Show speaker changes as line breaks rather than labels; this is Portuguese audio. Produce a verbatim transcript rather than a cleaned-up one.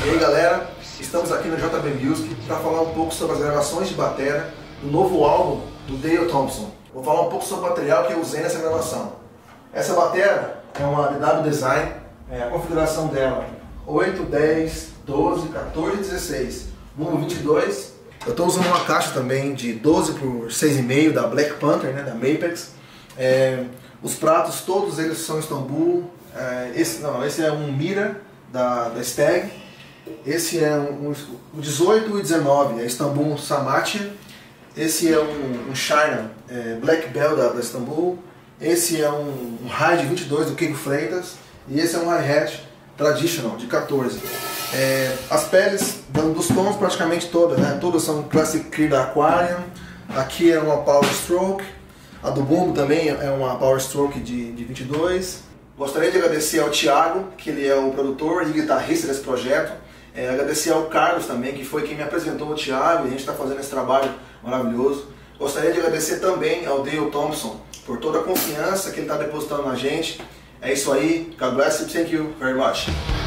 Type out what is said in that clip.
E aí galera, estamos aqui no J B Music para falar um pouco sobre as gravações de bateria do novo álbum do Dale Thompson. Vou falar um pouco sobre o material que eu usei nessa gravação. Essa bateria é uma D W Design, é, a configuração dela oito, dez, doze, quatorze e dezesseis, número vinte e dois. Eu estou usando uma caixa também de doze por seis e meio da Black Panther, né, da Mapex. É, os pratos todos eles são Istanbul. É, esse, não, esse é um Mira da, da Stag. Esse é um, um dezoito e dezenove, é Istanbul Samatia. Esse é um, um China é, Black Bell da, da Istanbul. Esse é um, um Ride vinte e dois do Kiko Freitas. E esse é um Hi-Hat Traditional de quatorze. É, as peles dos tons praticamente todas, né? Todas são Classic Clear da Aquarium. Aqui é uma Power Stroke. A do bumbo também é uma Power Stroke de, de vinte e dois. Gostaria de agradecer ao Thiago, que ele é o produtor e guitarrista desse projeto. É, agradecer ao Carlos também, que foi quem me apresentou o Thiago, e a gente está fazendo esse trabalho maravilhoso. Gostaria de agradecer também ao Dale Thompson por toda a confiança que ele está depositando na gente. É isso aí. God bless you. Thank you very much.